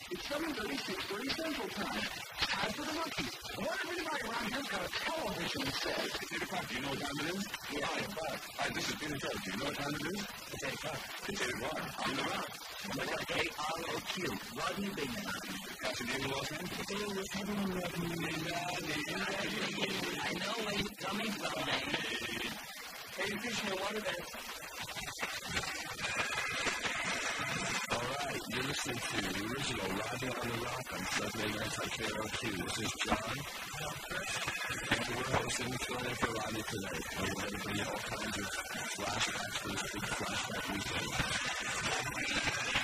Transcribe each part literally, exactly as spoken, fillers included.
It's seven thirty, six thirty Central Time. Time for the monkeys. What everybody around here's got a television set. It's eight o'clock. Do you know what time it is? Yeah, eight o'clock. Hi, this is Peter Cook. Do you know what time it is? It's eight o'clock. It's eight o'clock. On the rock. K R O Q. Rodney Bingenheimer. That's your name in Los Angeles? It was heaven and Rodney. I know where you're coming from, man. Hey, you fish in the water there. Alright, you're listening to the original Rodney on the Rock on seven eighty-nine on K R O Q. This is John. And we're hosting Filling in for Rodney tonight. And we're going to bring you all kinds of flashbacks for this big flashback weekend.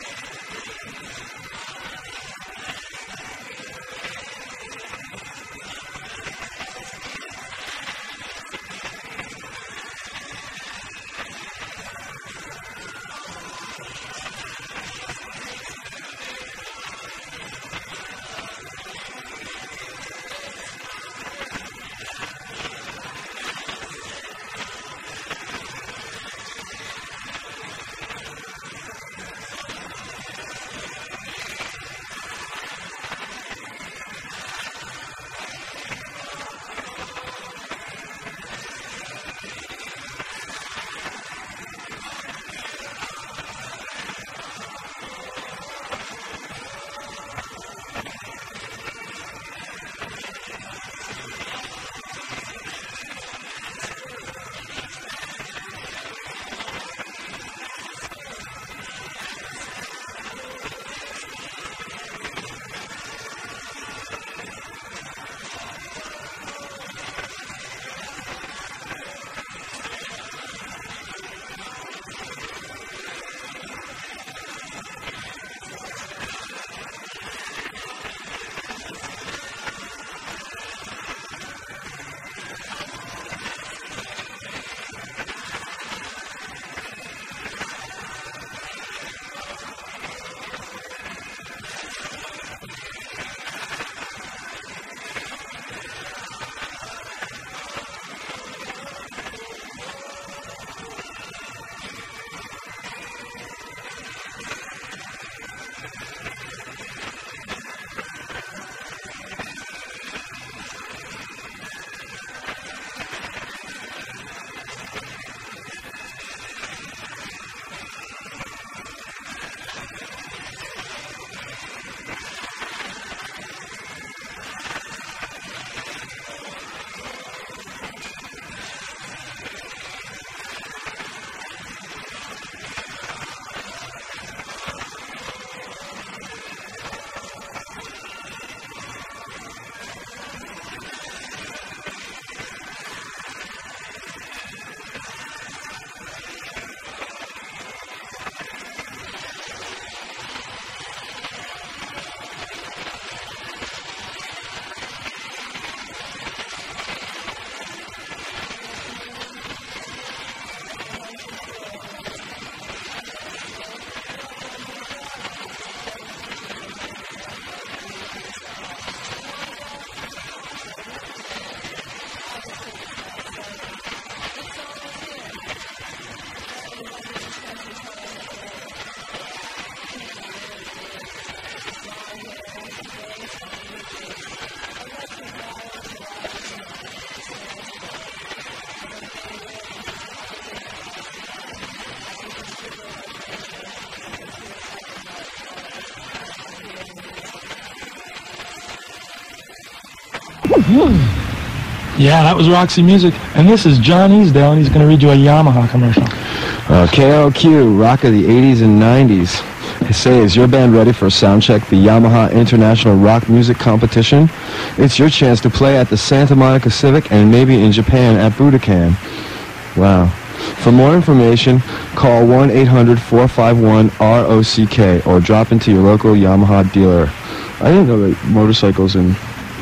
Yeah, that was Roxy Music. And this is John Easdale, and he's going to read you a Yamaha commercial. Uh, K R O Q, rock of the eighties and nineties. Say, is your band ready for a sound check, the Yamaha International Rock Music Competition? It's your chance to play at the Santa Monica Civic and maybe in Japan at Budokan. Wow. For more information, call one eight hundred, four five one, R O C K or drop into your local Yamaha dealer. I didn't know that motorcycles and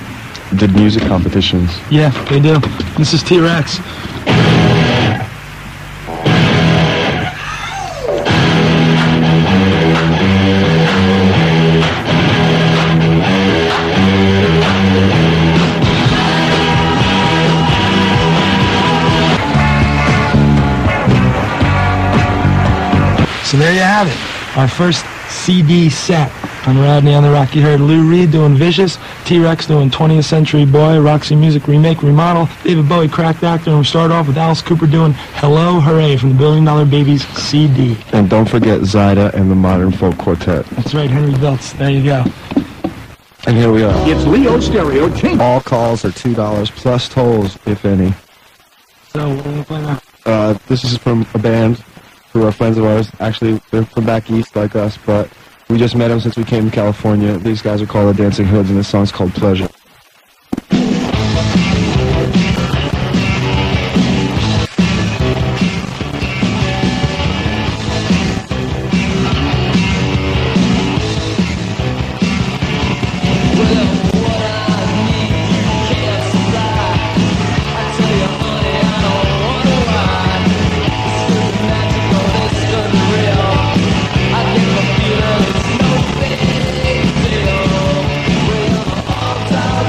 did music competitions. Yeah, they do. This is T-Rex. So there you have it. Our first C D set on Rodney on the Rock. You heard Lou Reed doing Vicious, T-Rex doing twentieth Century Boy, Roxy Music Remake Remodel, David Bowie Cracked Actor, and we start off with Alice Cooper doing Hello Hooray from the Billion Dollar Babies C D. And don't forget Zyda and the Modern Folk Quartet. That's right, Henry Belts. There you go. And here we are. It's Leo Stereo King. All calls are two dollars plus tolls, if any. So, what are we going to play now? Uh, this is from a band who are friends of ours. Actually, they're from back east like us, but we just met them since we came to California. These guys are called the Dancing Hoods, and this song's called Pleasure. All time.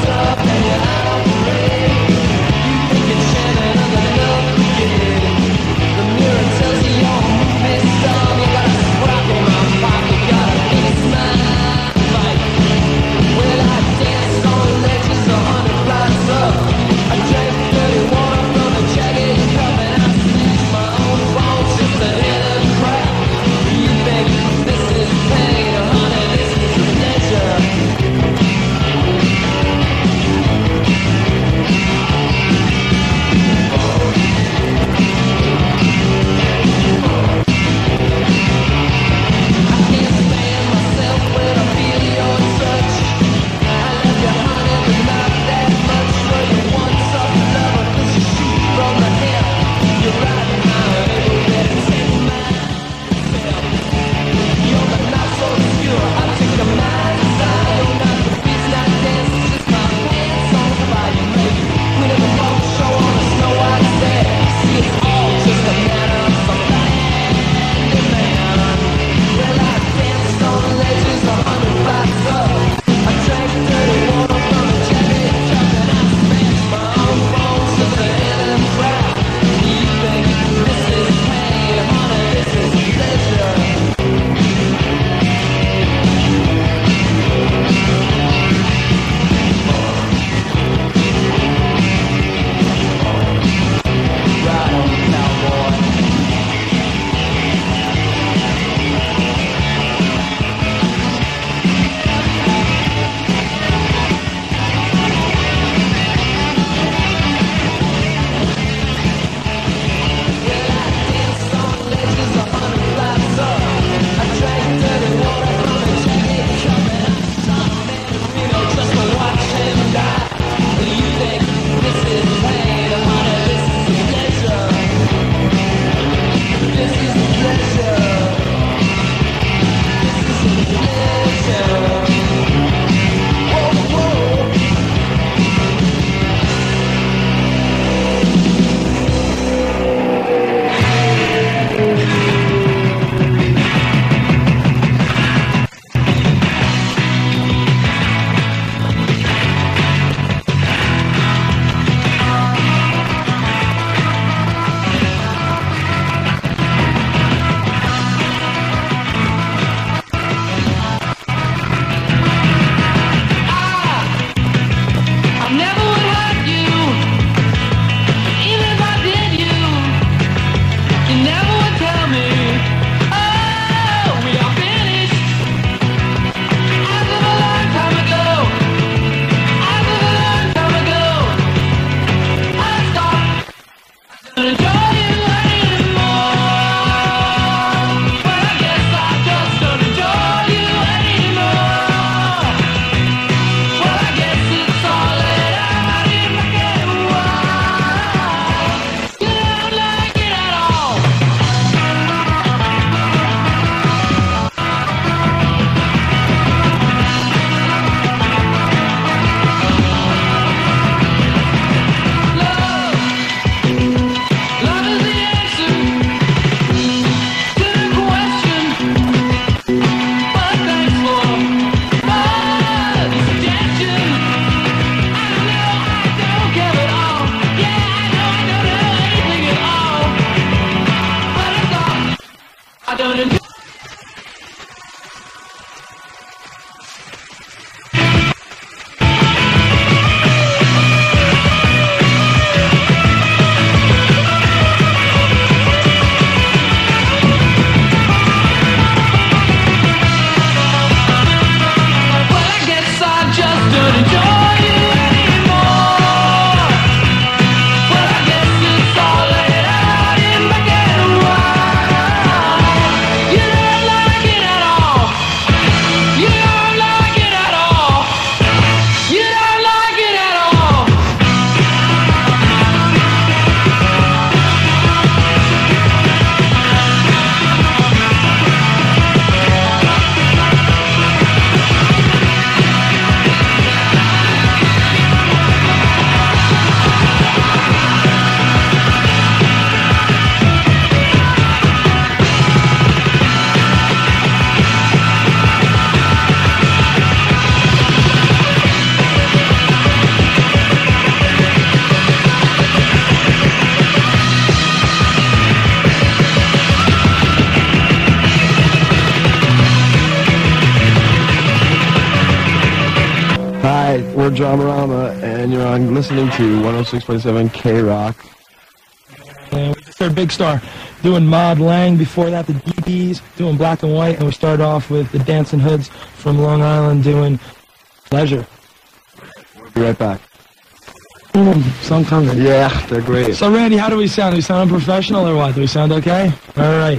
We're Dramarama, and you're on listening to one oh six point seven K R O Q. And we just heard Big Star doing Mod Lang. Before that, the D.These doing Black and White. And we started off with the Dancing Hoods from Long Island doing Pleasure. We'll be right back. Mm, song coming. Yeah, they're great. So, Randy, how do we sound? Do we sound unprofessional or what? Do we sound okay? All right.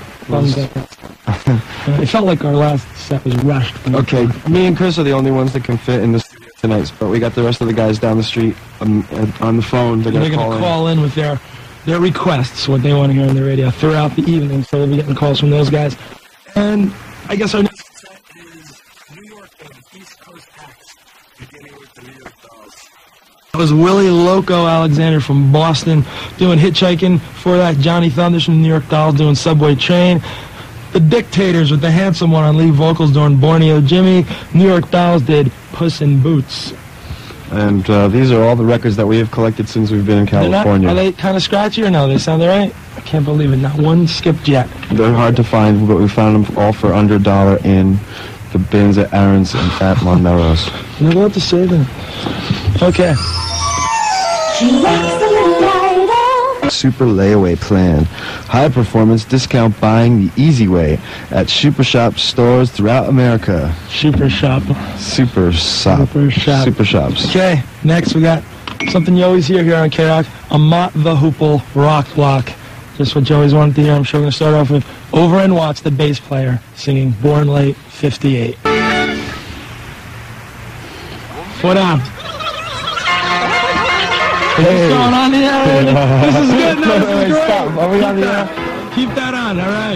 It felt like our last set was rushed. Okay, me and Chris are the only ones that can fit in the studio tonight, but we got the rest of the guys down the street um, on the phone. They're going to call, call in with their their requests, what they want to hear on the radio throughout the evening, so we'll be getting calls from those guys. And I guess our next set is New York and East Coast acts, beginning with the New York Dolls. That was Willie Loco Alexander from Boston doing Hitchhiking. Before that, Johnny Thunders from New York Dolls doing Subway Train. The Dictators with the handsome one on lead vocals doing Borneo Jimmy. New York Dolls did Puss in Boots. And uh, these are all the records that we have collected since we've been in California. Not, are they kind of scratchy or no? They sound all right? I can't believe it. Not one skipped yet. They're hard to find, but we found them all for under a dollar in the bins at Aaron's and Fat Mon Melrose. You're not allowed to say that. Okay. Super layaway plan. High performance discount buying the easy way at Super Shop stores throughout America. Super Shop. Super Shop. Super Shop. Super Shops. Okay, next we got something you always hear here on K R O Q, a Mott the Hoople rock block. Just what you always wanted to hear. I'm sure we're going to start off with Over and Watts, the bass player, singing Born Late fifty-eight. What up? Hey. What's going on here? This is good. No, this is great. Stop. Are we on the air? Keep that on. All right.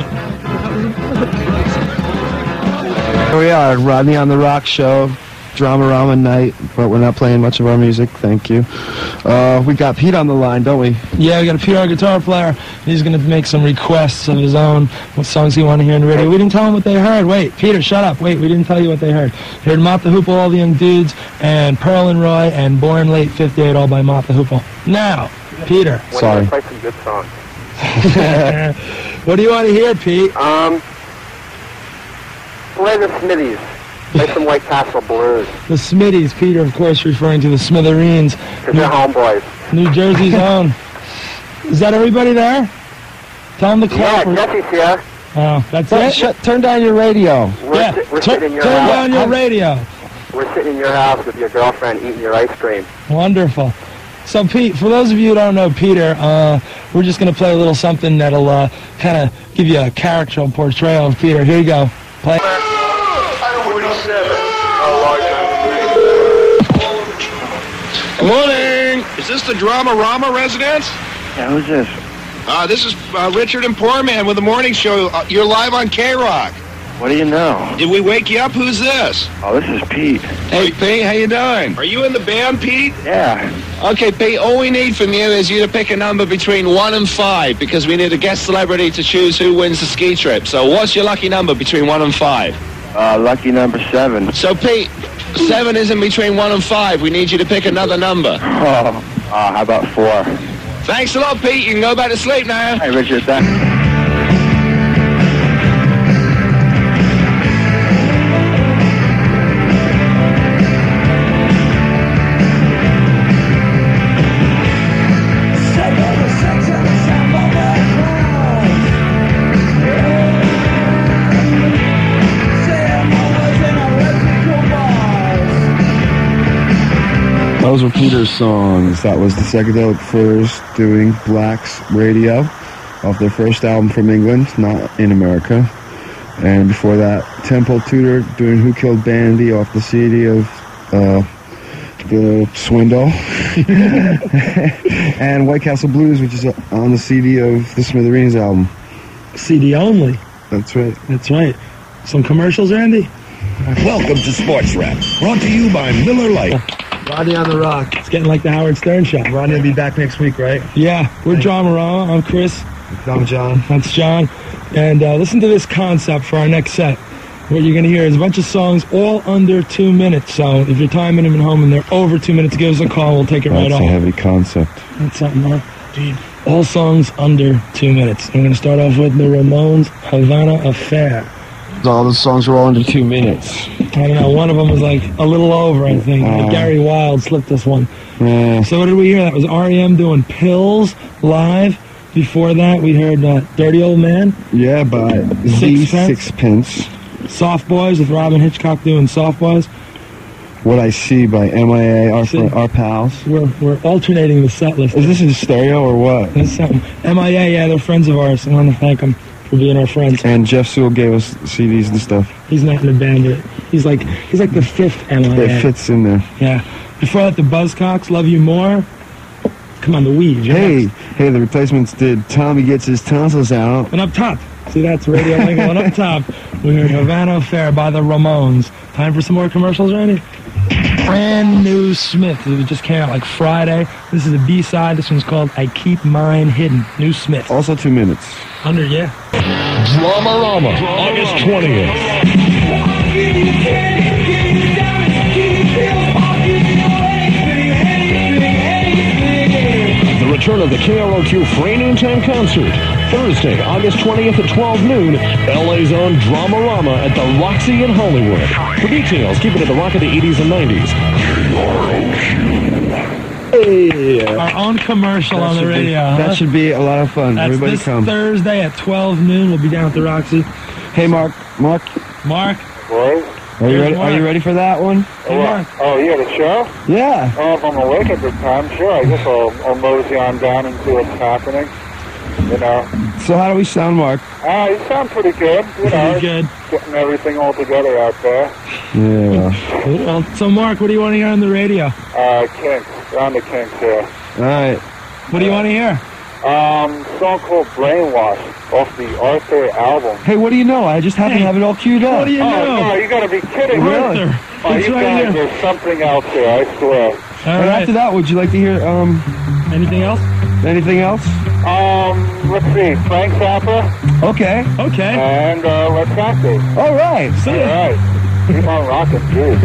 Here we are, Rodney on the Rock show, Dramarama night, but we're not playing much of our music. Thank you. Uh, we got Pete on the line, don't we? Yeah, we got a Pete, our guitar player. He's going to make some requests of his own, what songs he want to hear on the radio. We didn't tell him what they heard. Wait, Peter, shut up. Wait, we didn't tell you what they heard. They heard Mott the Hoople, All the Young Dudes, and Pearl and Roy, and Born Late fifty-eight, all by Mott the Hoople. Now, Peter. When Sorry. you play some good songs. What do you want to hear, Pete? Um, play the Smithies. Play some White Castle blues. The Smithies, Peter, of course, referring to the Smithereens. Because they're homeboys. New Jersey's own. Is that everybody there? Tell them to clap. Yeah, Jesse's here. Oh, that's But it? shut, turn down your radio. We're, Yeah, si we're Tur- sitting in your turn house. down your radio. We're sitting in your house with your girlfriend eating your ice cream. Wonderful. So, Pete, for those of you who don't know Peter, uh, we're just going to play a little something that'll uh, kind of give you a character portrayal of Peter. Here you go. Play. Good morning. Is this the Dramarama residence? Yeah, who's this? Uh, this is uh, Richard and Poor Man with the morning show. Uh, you're live on K R O Q. What do you know? Did we wake you up? Who's this? Oh, this is Pete. Hey, Pete, how you doing? Are you in the band, Pete? Yeah. Okay, Pete, all we need from you is you to pick a number between one and five because we need a guest celebrity to choose who wins the ski trip. So what's your lucky number between one and five? Uh, lucky number seven. So, Pete, seven isn't between one and five. We need you to pick another number. Oh, uh, how about four? Thanks a lot, Pete. You can go back to sleep now. Hey, Richard, thanks. Those were Peter's songs. That was the Psychedelic Furs doing Black's Radio off their first album from England, not in America. And before that, Temple Tudor doing Who Killed Bandy off the C D of uh, The Swindle. And White Castle Blues, which is on the C D of the Smithereens album. C D only. That's right. That's right. Some commercials, Randy? Welcome to Sports Rap, brought to you by Miller Lite. Rodney on the Rock. It's getting like the Howard Stern show. Rodney will be back next week, right? Yeah, we're Dramarama. I'm Chris. I'm John. That's John. And uh, listen to this concept for our next set. What you're going to hear is a bunch of songs all under two minutes. So if you're timing them at home and they're over two minutes, give us a call. We'll take it right That's off. a heavy concept. That's something, huh? Dude. All songs under two minutes. I'm going to start off with the Ramones' Havana Affair. All the songs were all under two minutes. I don't know. One of them was like a little over, I think. Uh, like Gary Wild slipped us one. Yeah. So what did we hear? That was R E M doing Pills live. Before that, we heard uh, Dirty Old Man. Yeah, by The Sixpence. Soft Boys with Robin Hitchcock doing Soft Boys. What I See by M I A, our, friend, our pals. We're, we're alternating the set list. Is this in stereo or what? That's something. M I A, yeah, they're friends of ours. I want to thank them for being our friends. And Jeff Sewell gave us C Ds and stuff. He's not in the band, but he's like he's like the fifth M I A. It fits in there. Yeah. Before that, the Buzzcocks, Love You More. Come on, the Weeds. Hey, next. hey, the Replacements did Tommy Gets His Tonsils Out. And up top. See, that's Radio Lingo. And up top, we heard Havana Affair by the Ramones. Time for some more commercials, Randy? Brand new Smith. It just came out like Friday. This is a B-side. This one's called I Keep Mine Hidden. New Smith. Also two minutes. Under, yeah. Dramarama, August twentieth. The return of the K R O Q Free Noontime Concert. Thursday, August twentieth at twelve noon, L A's own Dramarama at the Roxy in Hollywood. For details, keep it at the rock of the eighties and nineties. Hey. Our own commercial that on the radio. Be, huh? That should be a lot of fun. That's Everybody this come. Thursday at twelve noon. We'll be down at the Roxy. Hey, Mark. Mark. Mark. Boys? Are you ready? Are you ready for that one? Hey, Mark. Oh, yeah, the show? Yeah. Oh, if I'm awake at this time, sure. I guess I'll, I'll mosey on down and see what's happening. You know. So how do we sound, Mark? Ah, uh, you sound pretty good. You know, pretty good. Getting everything all together out there. Yeah. Well, so, Mark, what do you want to hear on the radio? Uh, Kinks. On the Kinks here. All right. What do you want to hear? Um, song called Brainwash off the Arthur album. Hey, what do you know? I just happen Hey, to have it all queued up. What do you Oh, know? no, you gotta be kidding me. Really? Arthur. Oh, It's you right guys, here. there's something out there, I swear. All And right. after that, would you like to hear um Anything else? anything else? Um, let's see, Frank Zappa Okay. Okay. and uh, Let's Active. All right. See All ya. right. Keep on rocking, dude.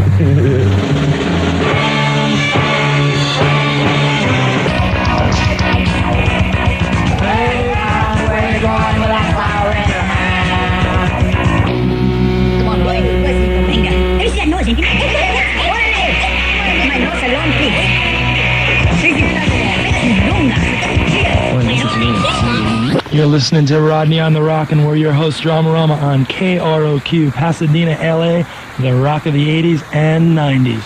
You're listening to Rodney on the Rock, and we're your host, Dramarama, on K R O Q, Pasadena, L A, the rock of the eighties and nineties.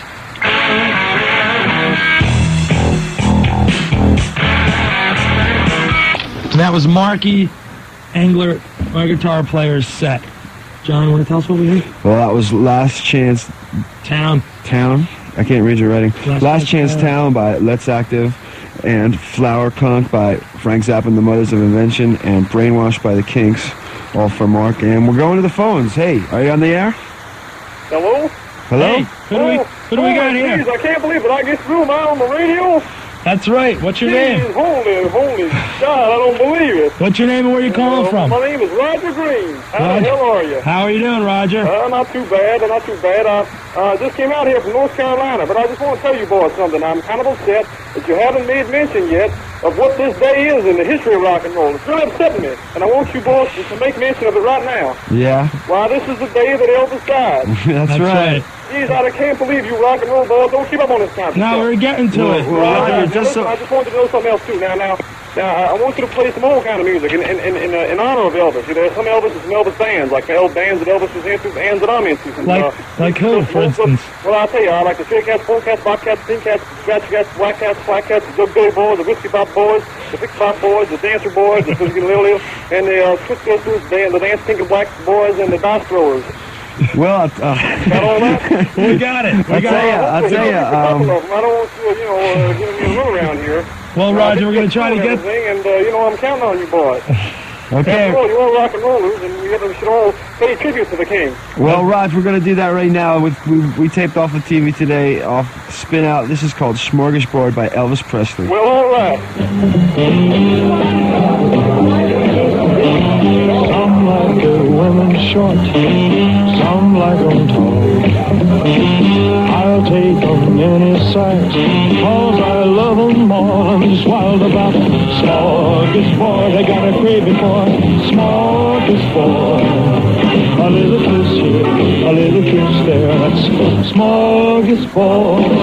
And that was Marky Engler, our guitar player's set. John, you want to tell us what we heard? Well, that was Last Chance Town. Town. I can't read your writing. Last Last, Chance Chance Town. Town by Let's Active, and Flower Conch by Frank Zappa and the Mothers of Invention, and Brainwash by the Kinks, all for Mark. And we're going to the phones. Hey, are you on the air? Hello? Hello? Hey, who do we, who do we got here? Geez, I can't believe it. I get through. Am I on the radio? That's right. What's your Jeez, name? holy, holy God, I don't believe it. What's your name and where you calling Uh, from? My name is Roger Green. How Roger. the hell are you? How are you doing, Roger? Uh, not too bad, not too bad. I uh, just came out here from North Carolina, but I just want to tell you boys something. I'm kind of upset that you haven't made mention yet of what this day is in the history of rock and roll. It's really upsetting me, and I want you boys to, to make mention of it right now. Yeah. Why, this is the day that Elvis died. That's, That's right. right. Jeez, I can't believe you rock and roll boys don't keep up on this kind of Now stuff. we're getting to it. Well, Well, Roger, I, just listen, so- I just wanted to know something else too. Now, now, now, I I want you to play some old kind of music in in in, in, uh, in honor of Elvis. There's some Elvis and some Elvis bands, like the old bands that Elvis was into, bands that I'm into. And, Like- uh, like who, for instance? Well, I'll tell you, I like the Stray Cats, Four Cats, Bobcats, Pink Cats, Scratch Cats, Black Cats, Black Cats, the Good Billy Boys, the Whiskey Pop Boys, the Big Pop Boys, the Dancer Boys, the Fizzy Lil Lil, and the uh, Twist Sisters, the, the Dance Pink and Black Boys, and the Dice Throwers. Well, uh, Got all that? We got it. We I'll got tell it. ya, I'll Hopefully, tell you ya, know, just a couple um, of them. I don't want you, you know, uh, giving me a run around here. Well, Uh, Roger, just we're going to try to doing get... everything, and, uh, you know, I'm counting on you boys. okay. After all, you're all rock and rollers, and you guys should all pay tribute to the king. Well, Raj, we're going to do that right now. With we, we taped off the T V today, off Spin Out. This is called Smorgasbord by Elvis Presley. Well, all right. Some like the women short, some like them tall. I'll take them any size, cause I love them all. I'm just wild about smorgasbord. I got a craving for smorgasbord. A little kiss there, that's smorgasbord.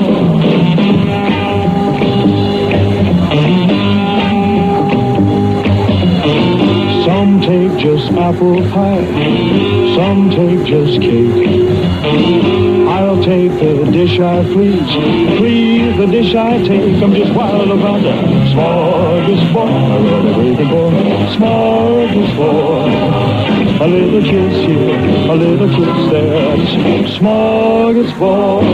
Some take just apple pie, some take just cake. I'll take the dish I please, please the dish I take. I'm just wild about the smorgasbord, baby boy, smorgasbord. A little kiss here, a little kiss there, that's smorgasbord.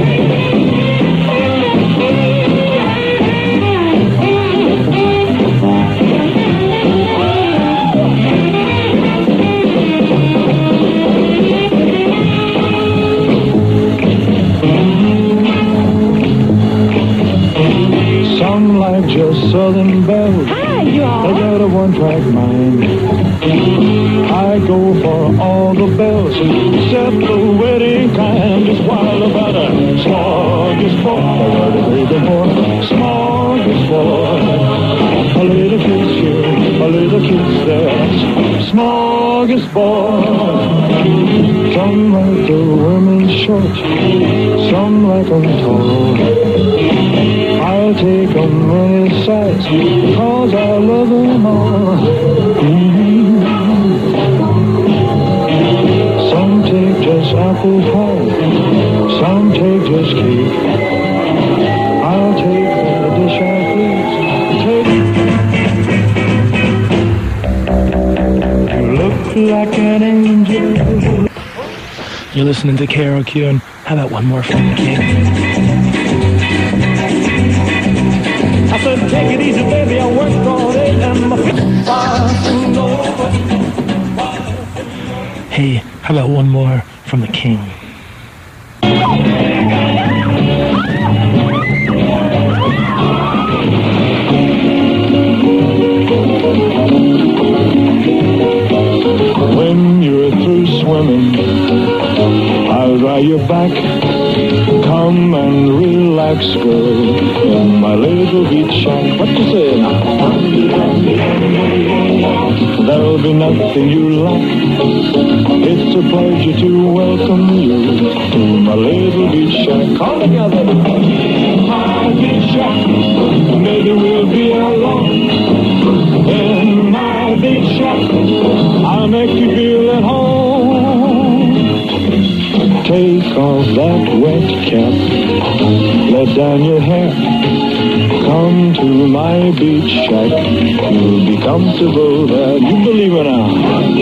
Some like just Southern bells, Hi, y'all. they got a one-track mind. I go for all the bells, except the wedding kind. I'm just wild about a smorgasbord, baby boy, smorgasbord. A little kiss here, a little kiss there, smorgasbord. Some like the women short, some like them tall. I'll take them any size, cause I love them all. Mm-hmm. Some take just apple pie, some take just cake. I'll take the dish I please. Take. You look like an angel. You're listening to K R O Q, and how about one more from the King? I said, take it easy, baby, I worked all day and my feet are over. Hey, how about one more from the King? When you're through swimming, I'll dry your back. Come and relax, girl, in my little beach shack. What you say now? There'll be nothing you lack. It's a pleasure to welcome you to my little beach shack. All together. My beach shack, maybe we'll be alone. In my beach shack, I'll make you feel at home. Take off that wet cap, let down your hair. Come to my beach shack, you'll be comfortable there. You believe it now?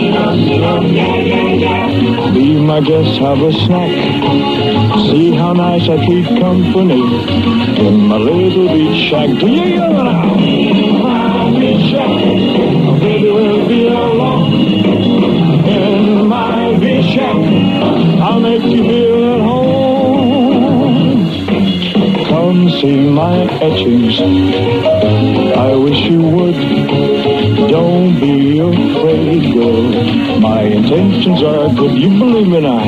Be my guest, have a snack. See how nice I keep company in my little beach shack. Do you hear it now? My beach shack, baby, we'll be alone. In my beach shack, I'll make you feel at home. Come see my etchings, I wish you would. Don't be afraid, girl, my intentions are good. You believe me now?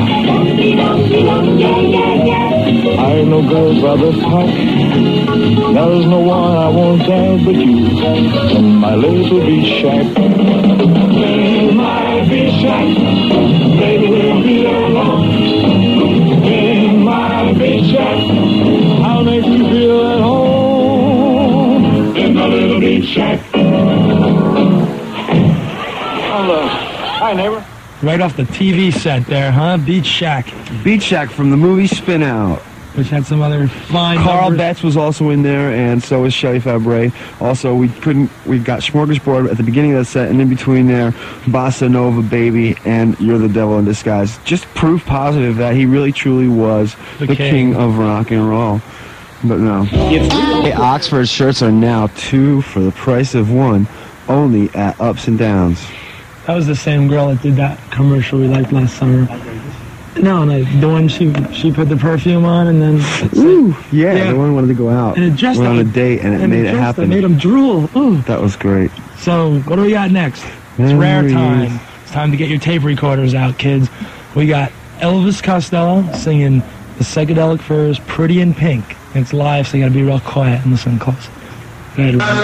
I know girls rather pack. There's no one I won't have but you in my little beach shack. In my beach shack, baby, we'll be alone. In my beach shack, I'll make you feel at home. In my little beach shack. Hello. Hi, neighbor. Right off the T V set there, huh? Beach Shack. Beach Shack from the movie Spin Out. Which had some other fine Carl numbers. Betts was also in there, and so was Shelley Fabre. Also, we couldn't. We got Smorgasbord at the beginning of the set, and in between there, Bossa Nova Baby and You're the Devil in Disguise. Just proof positive that he really truly was The the, king. king of rock and roll. But no. Hey, Oxford shirts are now two for the price of one, only at Ups and Downs. That was the same girl that did that commercial we liked last summer. No, no, the one she she put the perfume on and then... Ooh, yeah, Yeah. the one wanted to go out. And it just... Went on a date, and it and made it just- happen. It made him drool. Ooh. That was great. So, what do we got next? It's rare Memories. time. It's time to get your tape recorders out, kids. We got Elvis Costello singing The Psychedelic Furs, Pretty in Pink. It's live, so you gotta be real quiet and listen close. Go ahead, Ron.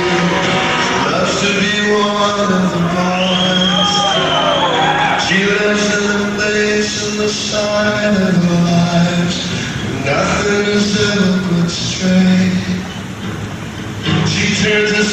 She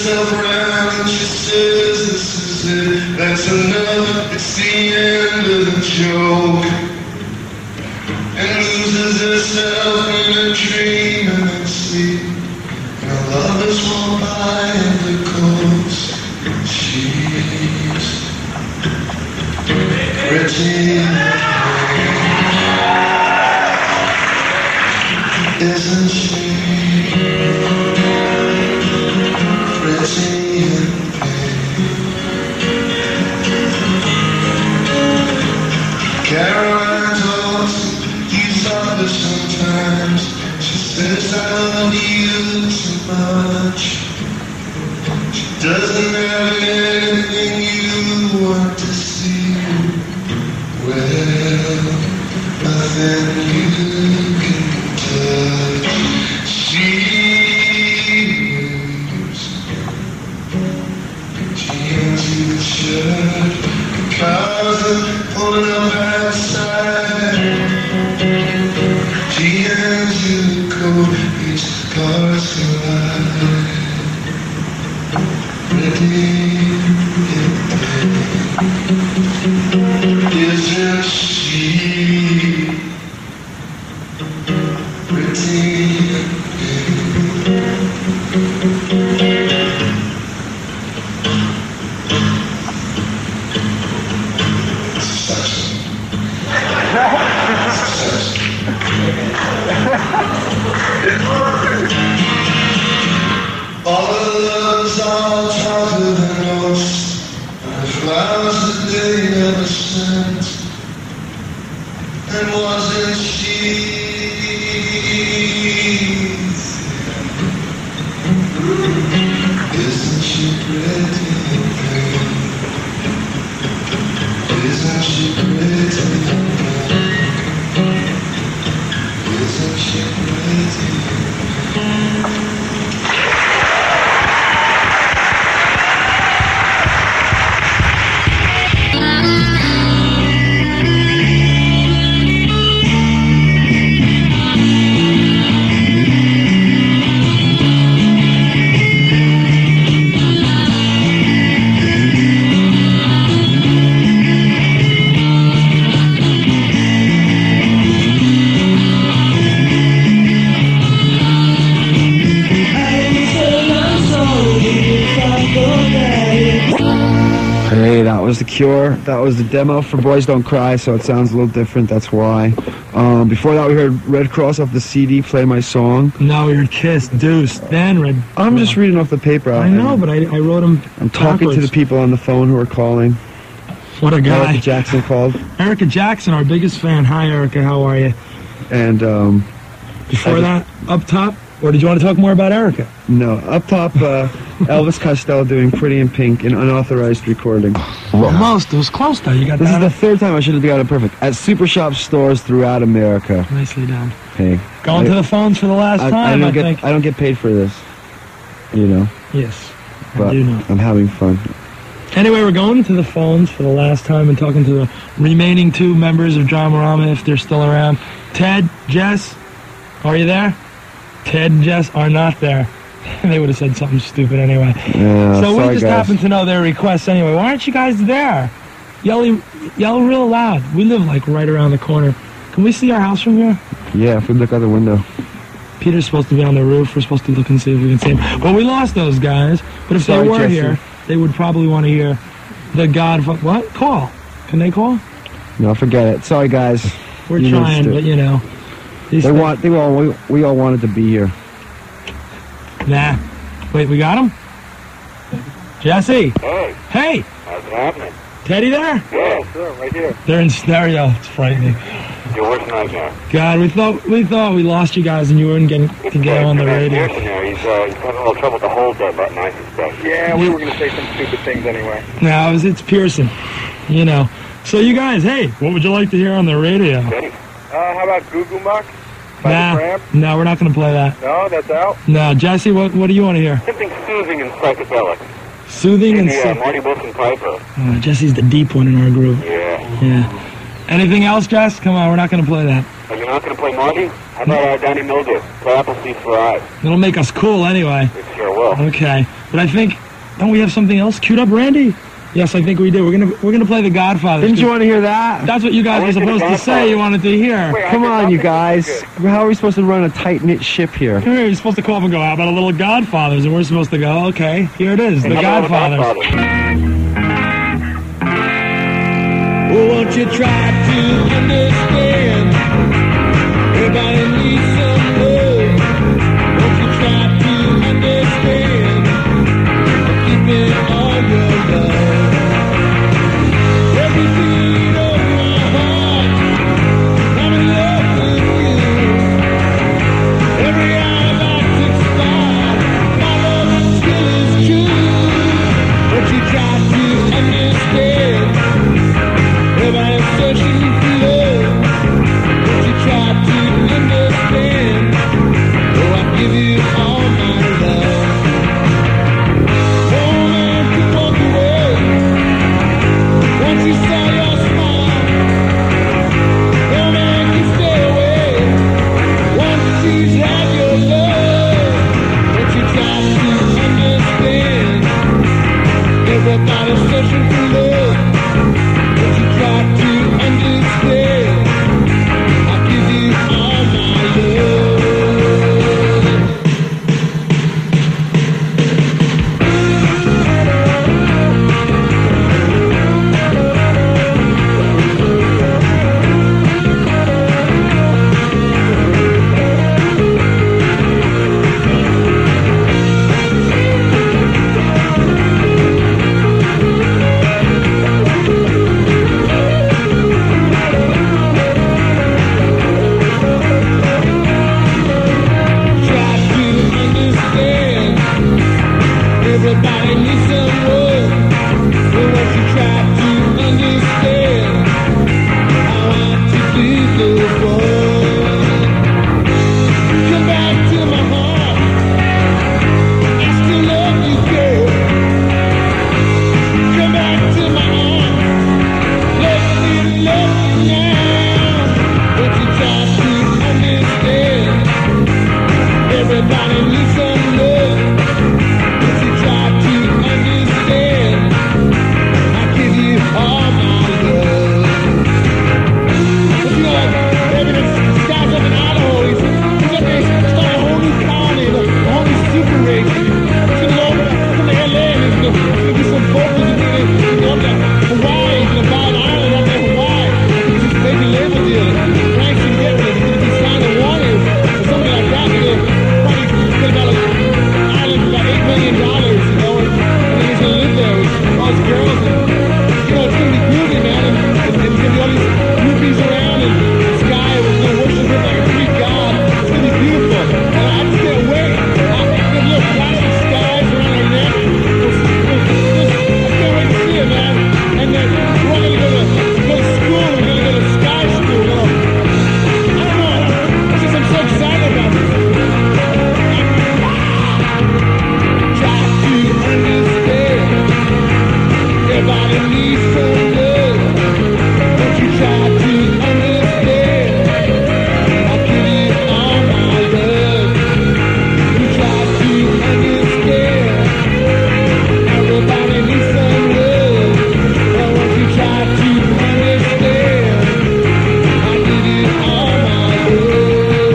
herself around and she says this is it, that's enough, it's the end of the joke. And loses herself in a dream and a sleep. And her lovers walk by in the coast. She's pretty, isn't she? Pretty and pale. Caroline talks, he's others sometimes. She says I love you too much. She doesn't have anything you want to see. Well, nothing you can touch. She moves. She into the shirt. The cars are pulling up outside. She into the coat. These cars collide. Ready, isn't she pretty? All the loves all tougher than most, and the flowers that they never sent. And wasn't she? Isn't she pretty? Isn't she pretty? Isn't she pretty? Hey, that was The Cure. That was the demo for Boys Don't Cry, so it sounds a little different, that's why. Um, before that, we heard Red Cross off the C D, Play My Song. No, we heard Kiss, Deuce, then Red... I'm just reading off the paper. I know, but I, I wrote them I'm talking backwards. to the people on the phone who are calling. What a guy. Erica Jackson called. Erica Jackson, our biggest fan. Hi, Erica, how are you? And, um... Before that, up top, or did you want to talk more about Erica? No, up top, uh, Elvis Costello doing Pretty in Pink, an unauthorized recording. Almost, it was close though, you got This that. is the third time I should have got it perfect. At Super Shop stores throughout America. Nicely done. Hey. Going I, to the phones for the last I, time, I, don't I get, think. I don't get paid for this, you know. Yes, but I do know. I'm having fun. Anyway, we're going to the phones for the last time and talking to the remaining two members of Dramarama, if they're still around. Ted, Jess, are you there? Ted and Jess are not there. They would have said something stupid anyway. Yeah, so we sorry, just guys. happen to know their requests anyway. Why aren't you guys there? Yell, yell real loud. We live like right around the corner. Can we see our house from here? Yeah, if we look out the window. Peter's supposed to be on the roof. We're supposed to look and see if we can see him. Well, we lost those guys. But if Sorry, they were Jesse. here, they would probably want to hear the God... What? Call. Can they call? No, forget it. Sorry, guys. We're You trying, missed it. but you know. these They things- want. They all. We, we all wanted to be here. Nah. Wait, we got him? Jesse. Hey, Hey. how's it happening? Teddy there? Yeah, sure, right here. They're in stereo. It's frightening. Your worst nightmare. God, we thought we thought we lost you guys and you weren't getting to get on the radio. Pearson there, he's, uh, he's having a little trouble to hold that button, I suspect. Yeah, we were going to say some stupid things anyway. No, it was, it's Pearson. You know. So you guys, hey, what would you like to hear on the radio? Ready? Uh, how about Google Muck? By the Nah, Cramp? no, we're not going to play that. No, that's out. No, Jesse, what what do you want to hear? Something soothing and psychedelic. Soothing and Maybe, uh, stuff. Marty Wilson Piper. Uh, Jesse's the deep one in our group. Yeah. Yeah. Anything else, Jess? Come on, we're not going to play that. Are you not going to play Marty? How about uh, Danny Mildew? Play Appleseed for Eyes. It'll make us cool anyway. It sure will. Okay. But I think, don't we have something else queued up, Randy? Yes, I think we do. We're gonna we're gonna play The Godfather. Didn't you want to hear that? That's what you guys were supposed to say. You wanted to hear. Wait, Come I on, guess you I'll guys. think it's How are we supposed to run a tight-knit ship here? Here, you're supposed to call up and go, how about a little Godfathers? And we're supposed to go, okay, here it is, The good. How about Godfathers. The Godfather? Oh, won't you try to understand? Everybody needs some love. Won't you try to understand? Keep it all your love. Every beat of my heart, I'm in love with you. Every electric spark, my love still is true. Won't you try to understand? Everybody's searching for love. Won't you try to understand? Oh, I give you all my love. No man can walk away once you saw your smile. No man can stay away once he's had your love. Won't you try to understand? Everybody's searching for love. Won't you try to understand? I give you all my love. Try to understand. Everybody needs some love. So won't you try to understand how I to do this one? Come back to my heart. I still love you, girl. Come back to my arms. Let me love you now. Won't you try to understand? Everybody needs some love. Won't you try to understand? I give you all my love. But you know what? Maybe this guy's up in Idaho. He's, he's up there starting a whole new colony, a whole new super race. He's gonna go from the L A and he's gonna, he's gonna do some vocals. He's gonna, he's gonna go up to Hawaii. He's gonna buy an island up there in Hawaii. He's just making a label deal. Frank's gonna get with it. He's gonna be signed to Warner or something like that. He's gonna probably get about an island for about eight million dollars, you know, and, and he's gonna live there with all his girls. And, you know, it's gonna be groovy, man. And, and, and there's gonna be all these groupies around, and this guy was gonna worship him like a Greek god. It's gonna be beautiful. And I just can't wait. I, there's little plastic skies around our neck. There's, there's, there's, I can't wait to see it, man. And then we're all gonna go to, go to school. We're gonna go to sky school. You know? I don't know. I don't, it's just I'm so excited about this. Try to understand. Everybody needs some love. Won't you try to understand? I'll give you all my love. You try to understand. Everybody needs some love. Oh, won't you try to understand? I'll give you all my love.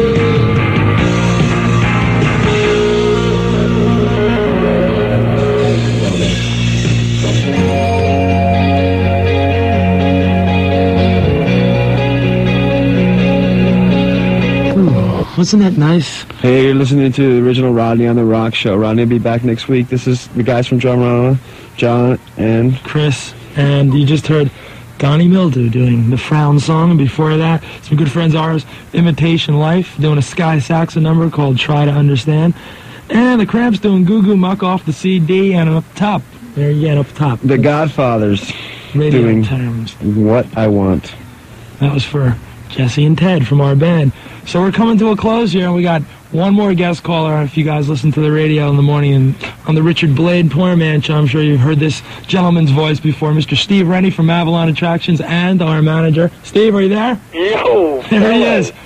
Wasn't that nice? Hey, you're listening to the original Rodney on the Rock show. Rodney will be back next week. This is the guys from Dramarama, John and Chris, and you just heard Donnie Mildew doing the Frown song, and before that, some good friends of ours, Imitation Life, doing a Sky Saxon number called Try to Understand, and the Cramps doing Goo Goo Muck off the C D, and up top, there again, up top. the Godfathers Radio doing Times. What I Want. That was for Jesse and Ted from our band. So we're coming to a close here, and we got one more guest caller. If you guys listen to the radio in the morning and on the Richard Blade Poor Man show, I'm sure you've heard this gentleman's voice before, Mister Steve Rennie from Avalon Attractions and our manager. Steve, are you there? Yo. There he is.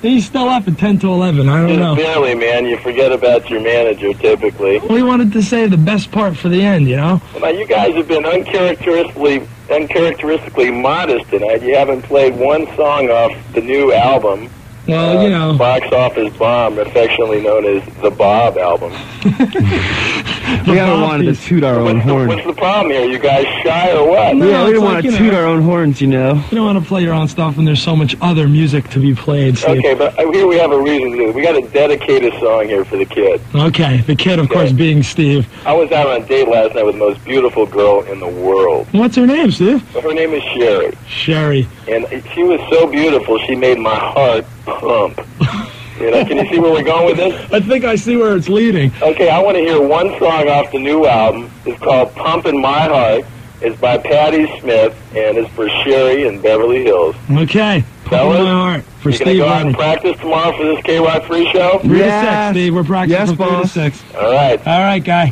He's still up at ten to eleven. I don't Just know. barely, man. You forget about your manager, typically. We wanted to save the best part for the end, you know? Now, you guys have been uncharacteristically, uncharacteristically modest tonight. You haven't played one song off the new album. Well, uh, you know. Box Office Bomb, affectionately known as the Bob album. We haven't wanted to toot our own what's, the, horn. what's the problem here? You guys shy or what? No, Yeah, we it's don't like, want to you toot know. our own horns, you know. You don't want to play your own stuff when there's so much other music to be played. Steve. Okay, but here we have a reason to do it. We got to dedicate a song here for the kid. Okay, the kid, of Okay. course, being Steve. I was out on a date last night with the most beautiful girl in the world. What's her name, Steve? Her name is Sherry. Sherry. And she was so beautiful, she made my heart pump. You know, can you see where we're going with this? I think I see where it's leading. Okay, I want to hear one song off the new album. It's called Pumpin' My Heart. It's by Patti Smith, and it's for Sherry in Beverly Hills. Okay. Fellas, Pumping my heart for you Steve gonna go out and Rodney. practice tomorrow for this K R O Q free show? Three Yes. to six, Steve. We're practicing Yes, from three to boss. six. All right. All right, guy.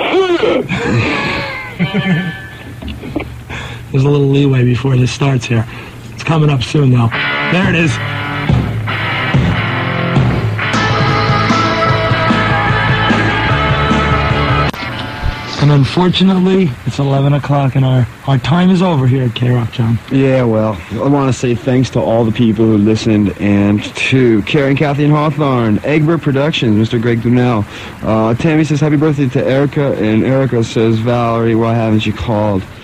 There's a little leeway before this starts here. It's coming up soon, though. There it is. And unfortunately, it's eleven o'clock, and our, our time is over here at K R O Q, John. Yeah, well, I want to say thanks to all the people who listened, and to Carrie and Kathy and Hawthorne, Egbert Productions, Mister Greg Dunell. Uh, Tammy says happy birthday to Erica, and Erica says, Valerie, why haven't you called?